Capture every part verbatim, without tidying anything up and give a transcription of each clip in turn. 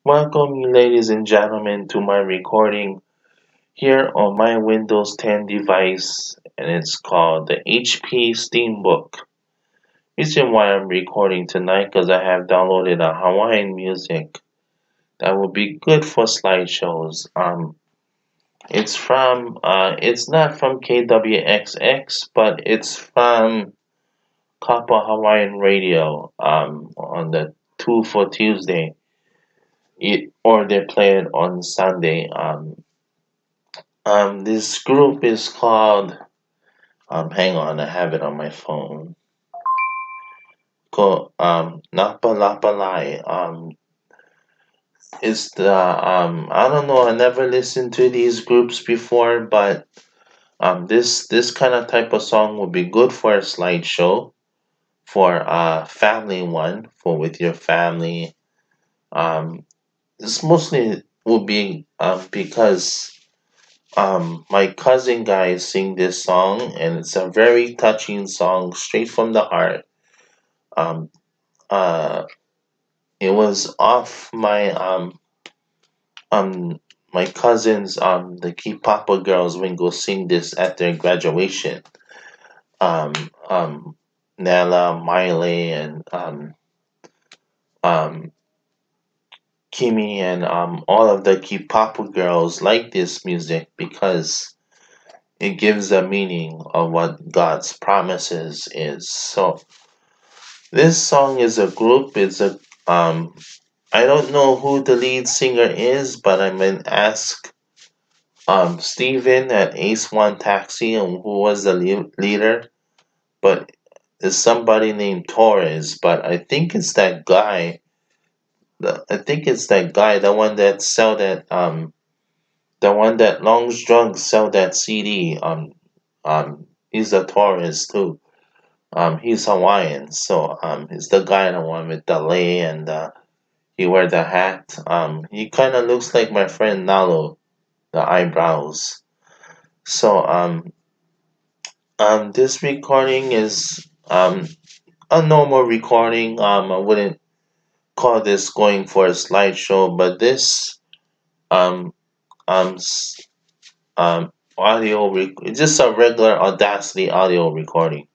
Welcome, you ladies and gentlemen, to my recording here on my Windows ten device, and it's called the H P Steambook. Reason why I'm recording tonight because I have downloaded a Hawaiian music that will be good for slideshows. Um, it's from uh, it's not from K W X X, but it's from Kappa Hawaiian Radio um on the two for Tuesday. It, or they play it on Sunday. Um, um, this group is called. Um, hang on, I have it on my phone. Called um Napa Lapa Lai. Um, it's the um I don't know. I never listened to these groups before, but um this this kind of type of song would be good for a slideshow, for a family one, for with your family. Um, this mostly will be um because Um, my cousin guys sing this song, and it's a very touching song, straight from the heart. Um, uh, it was off my um um my cousins um the Key Papa girls when go sing this at their graduation. Um, um, Nella, Miley, and um um Kimmy, and um all of the Key Papa girls like this music because it gives a meaning of what God's promises is. So this song is a group. It's a um. I don't know who the lead singer is, but I'm gonna ask um Steven at Ace One Taxi and who was the lea- leader. But it's somebody named Torres. But I think it's that guy. The, I think it's that guy, the one that sell that um, the one that Long's Drunk sell that C D. Um, um, he's a Torres too. Um, he's Hawaiian, so um, he's the guy, the one with the lei and uh, he wear the hat. Um, he kind of looks like my friend Nalo, the eyebrows. So um, um, this recording is um a normal recording. Um, I wouldn't call this going for a slideshow, but this um um s- um audio rec- it's just a regular Audacity audio recording.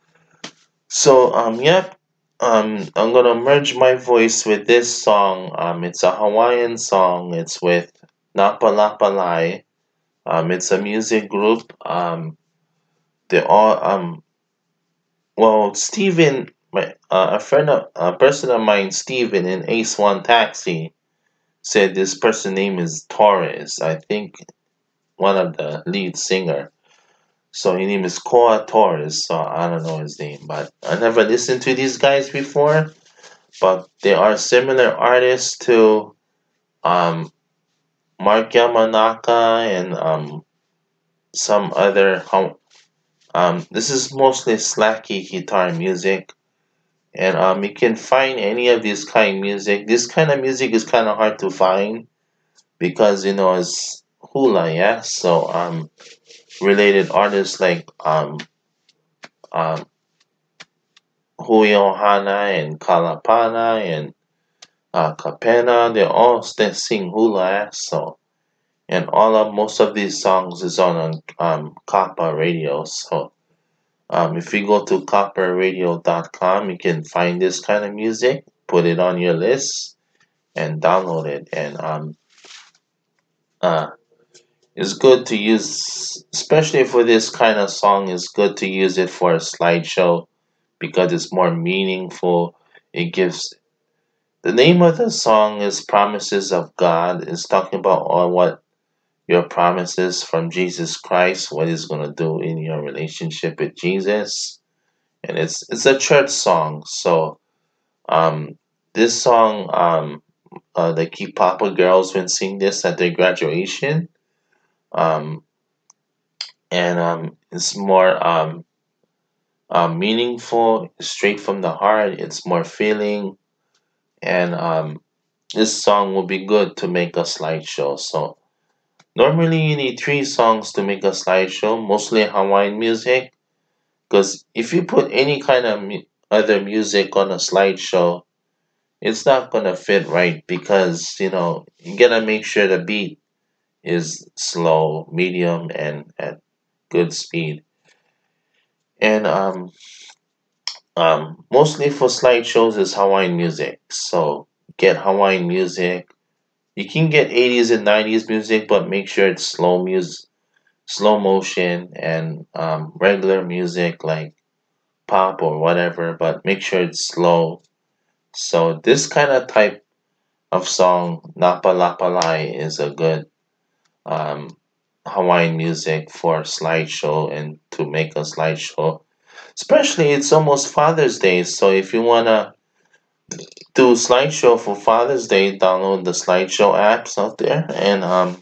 So um yep, um I'm gonna merge my voice with this song. Um it's a Hawaiian song. It's with Napa Lapa Lai. Um it's a music group. Um they all um well Steven, my uh, a friend of a person of mine, Steven in Ace One Taxi, said this person name is Torres. I think one of the lead singer. So his name is Koa Torres. So I don't know his name, but I never listened to these guys before. But they are similar artists to um, Mark Yamanaka and um, some other. hum- Um, this is mostly slacky guitar music, and um, you can find any of this kind of music. This kind of music is kind of hard to find because you know it's hula, yeah. So um, related artists like um, um, Julio Hana and Kalapana and uh, Capena, they all they sing hula, yeah. So and all of most of these songs is on um Kappa Radio. So um, if you go to copper radio dot com, you can find this kind of music, put it on your list, and download it. And um, uh, it's good to use, especially for this kind of song. It's good to use it for a slideshow because it's more meaningful. It gives the name of the song is "Promises of God." It's talking about all what your promises from Jesus Christ, what He's gonna do in your relationship with Jesus, and it's it's a church song. So um, this song, um, uh, the Key Papa girls would sing this at their graduation, um, and um, it's more um, uh, meaningful, straight from the heart. It's more feeling, and um, this song will be good to make a slideshow. So normally you need three songs to make a slideshow, mostly Hawaiian music. Because if you put any kind of mu- other music on a slideshow, it's not gonna fit right because you know you gotta make sure the beat is slow, medium, and at good speed. And um um mostly for slideshows is Hawaiian music. So get Hawaiian music. You can get eighties and nineties music, but make sure it's slow music, slow motion, and um, regular music like pop or whatever. But make sure it's slow. So this kind of type of song, Napa Lapalai, is a good um, Hawaiian music for slideshow and to make a slideshow. Especially it's almost Father's Day, so if you wanna do slideshow for Father's Day, download the slideshow apps out there and um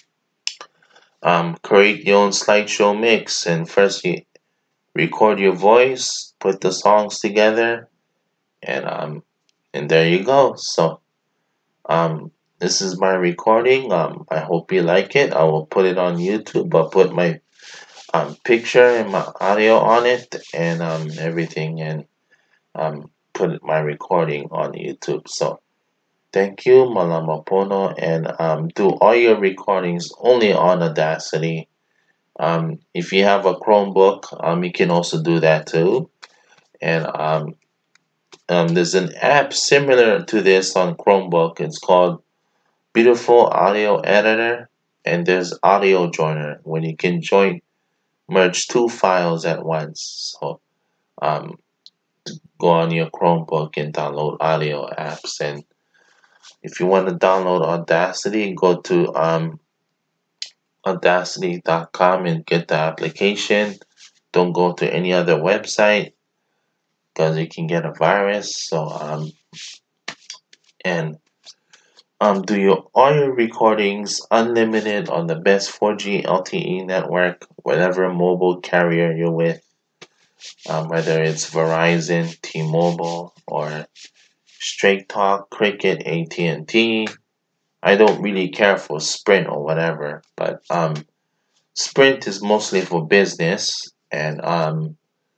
um create your own slideshow mix. And first you record your voice, put the songs together, and um and there you go. So um this is my recording. Um I hope you like it. I will put it on YouTube. I'll put my um picture and my audio on it and um everything and um put my recording on YouTube. So thank you, Malamapono, and um do all your recordings only on Audacity. Um if you have a Chromebook, um you can also do that too. And um um there's an app similar to this on Chromebook. It's called Beautiful Audio Editor, and there's Audio Joiner when you can join merge two files at once. So um, go on your Chromebook and download audio apps. And if you want to download Audacity, go to um, audacity dot com and get the application. Don't go to any other website because you can get a virus. So um, and um, do your all your recordings unlimited on the best four G L T E network, whatever mobile carrier you're with. Um, whether it's Verizon, T-Mobile, or Straight Talk, Cricket, A T and T. I don't really care for Sprint or whatever, but um, Sprint is mostly for business, and um,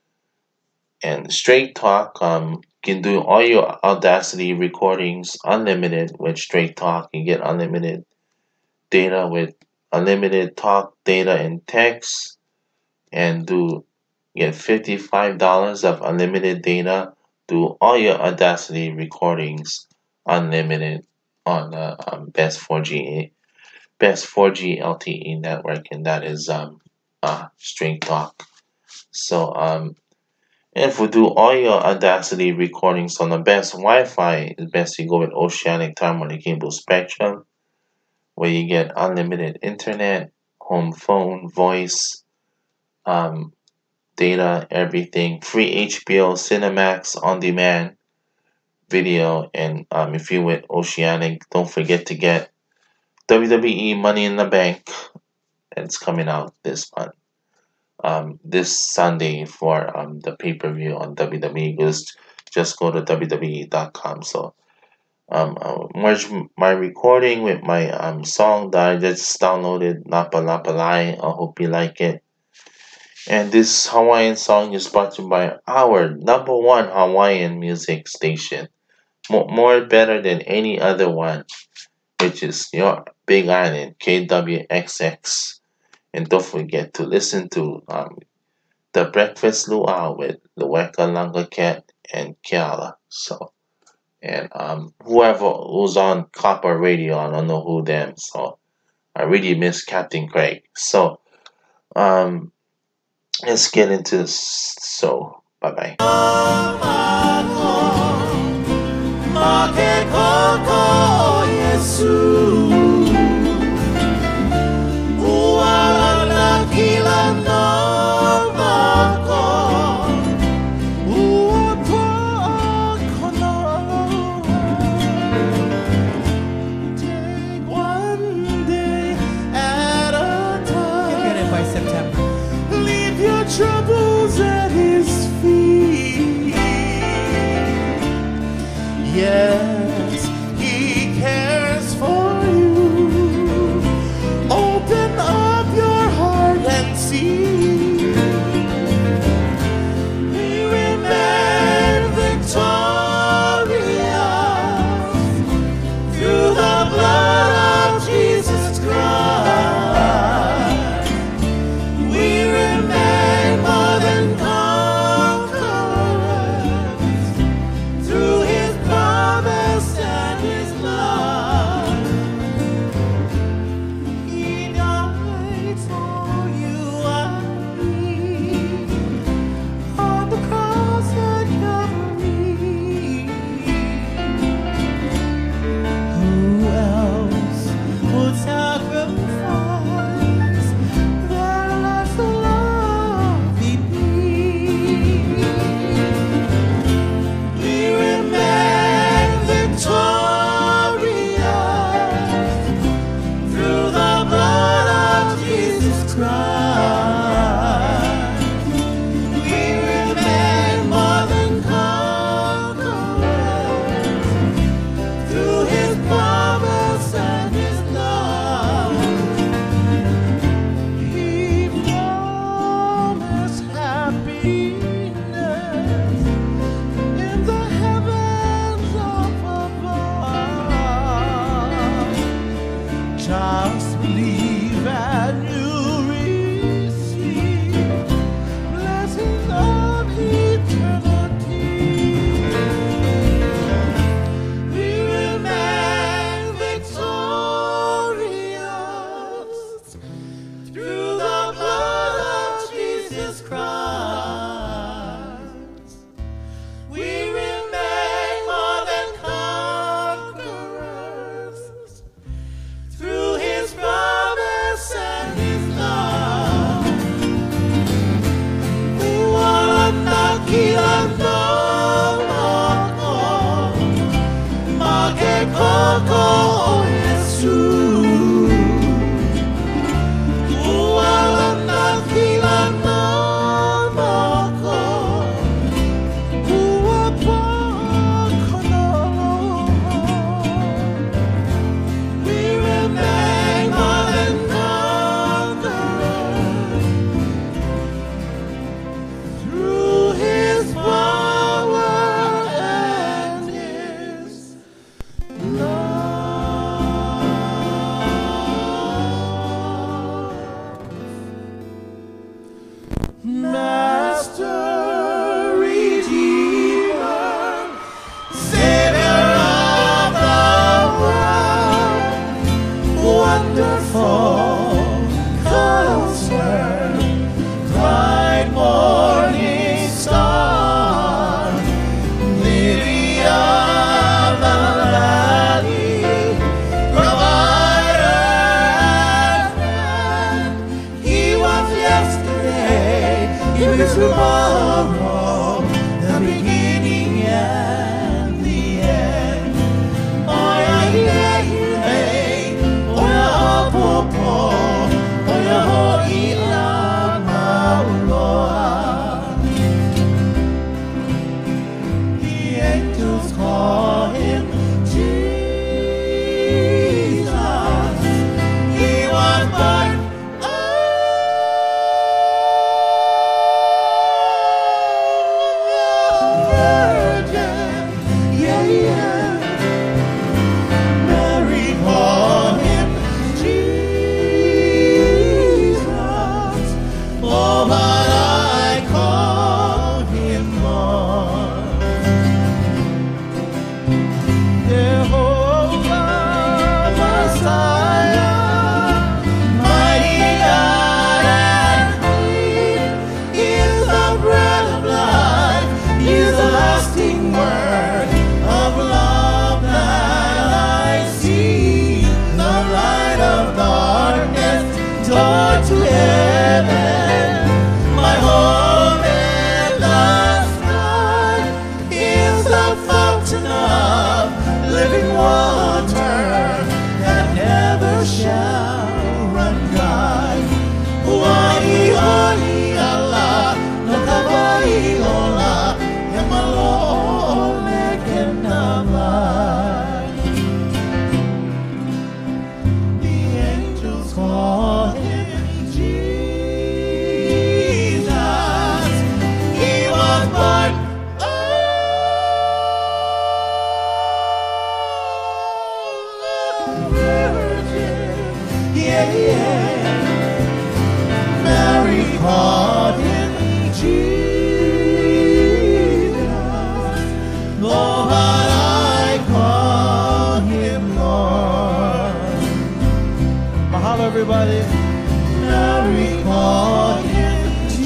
and Straight Talk um can do all your Audacity recordings unlimited with Straight Talk. You get unlimited data with unlimited talk, data, and text, and do get fifty-five dollars of unlimited data. Do all your Audacity recordings unlimited on the um, best four G best four G L T E network, and that is um uh Straight Talk. So um if we do all your Audacity recordings on the best Wi-Fi, it's best you go with Oceanic Time Warner Cable Spectrum, where you get unlimited internet, home phone, voice, um, data, everything, free H B O, Cinemax on demand video, and um, if you're with Oceanic, don't forget to get W W E Money in the Bank. It's coming out this month, um, this Sunday for um, the pay-per-view on W W E. Just, just go to W W E dot com. So um, I'll merge my recording with my um, song that I just downloaded, Napa Lapalai. I hope you like it. And this Hawaiian song is sponsored by our number one Hawaiian music station. More, more better than any other one, which is your Big Island, K W X X. And don't forget to listen to um, The Breakfast Luau with Lueka Langaket and Kiala. So, and um, whoever who's on Copper Radio, I don't know who them. So, I really miss Captain Craig. So, um, let's get into this. So, bye bye. Troubles at his feet, yeah. virgin. Yeah, yeah. Mary called him Jesus. Lord, I call him Lord. Mahalo, everybody. Mary called him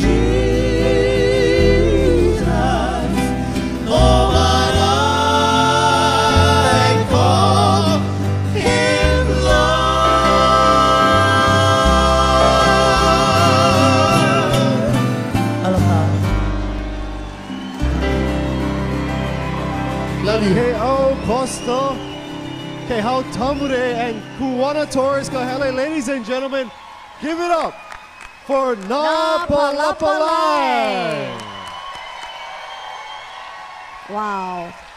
Jesus. Lord, I call him Lord. Aloha. Love you. Hey, oh, Costa. Okay, how Tamure and Kuwana Torres Kahele, ladies and gentlemen, give it up for Napalapalai. Wow.